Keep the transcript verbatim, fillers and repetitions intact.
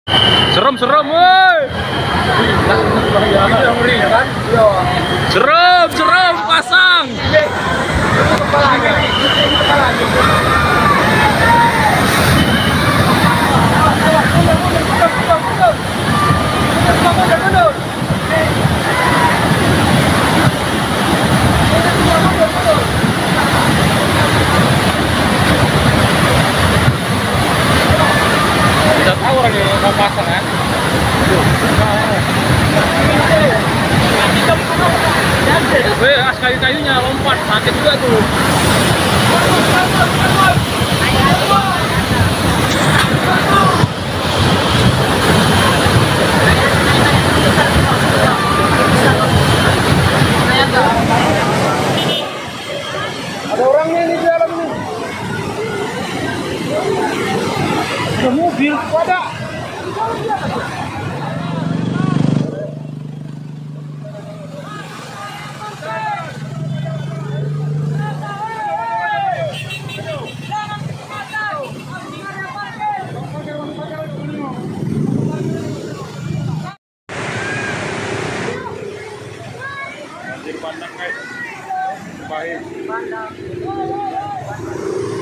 Serem serem woi. Serem serem pasang. Tidak tahu orang yang mau pasang kan? Weh, as kayu-kayunya lompat, sakit juga tuh. Ada orangnya ini di dalam ini. Ada mobil, ada. Banjir bandang guys. Baik. Bandang.